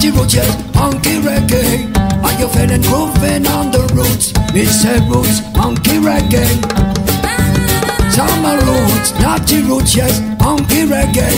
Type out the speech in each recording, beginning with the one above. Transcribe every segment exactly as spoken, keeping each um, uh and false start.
naughty roots, yes, punky reggae. Are you feeling grooving on the roots? Me say roots, punky reggae. Summer roots, naughty roots, yes, punky reggae.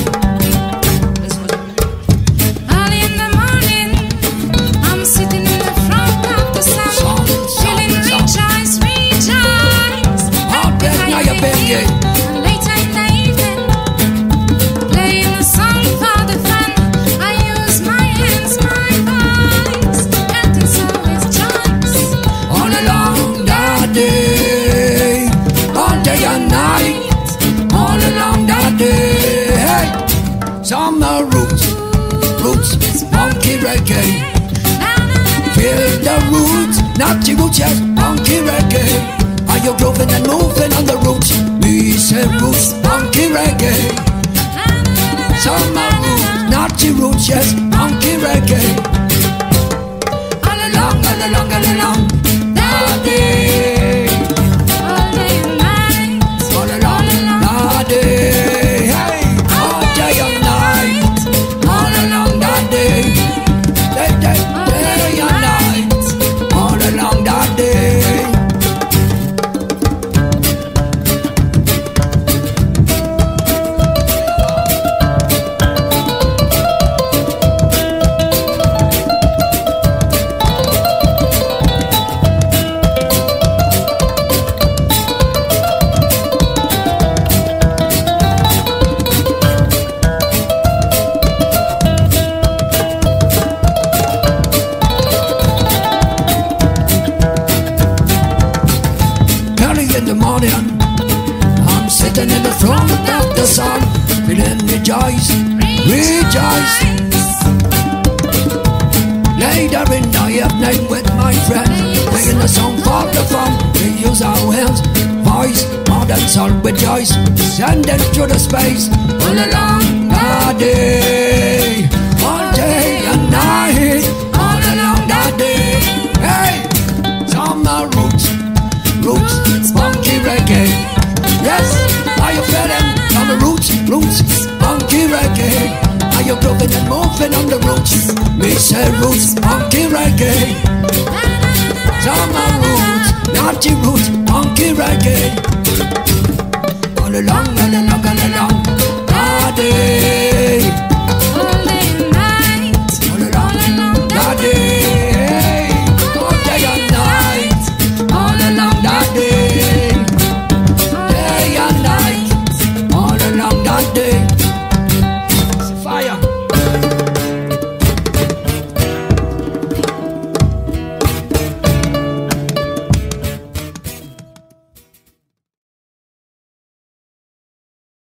Early in the morning, I'm sitting in the front of the sun, feeling rejoice, rejoice. Out there, now you're banging. Later in the evening, playing a song for the fun. I use my hands, my voice, and it's always choice. All along the day, all day and night, all along the day. Hey, summer roots, roots, punky reggae. Feel the roots, naughty roots, yes, punky reggae. Are you grooving and moving on the roots? We say roots, punky reggae. Summer roots, naughty roots, yes, punky reggae. All along, all along, all along the day, All day and night, all along the day. Hey, all day and night, all along the day, day, day, day and night, all along the day. In the morning, I'm sitting in the front of the sun, feeling rejoice, rejoice. Later in the evening with my friends, playing a song for the fun. We use our hands, voice, heart and soul with joys, sending through the space. All along the day, all day and night, all along the day. Hey, summer roots, roots, punky reggae. Yes, are you feeling on the roots, roots, punky reggae? Are you grooving and moving on the roots? Me say roots, punky reggae. Summer roots, naughty roots, punky reggae. All along, all along.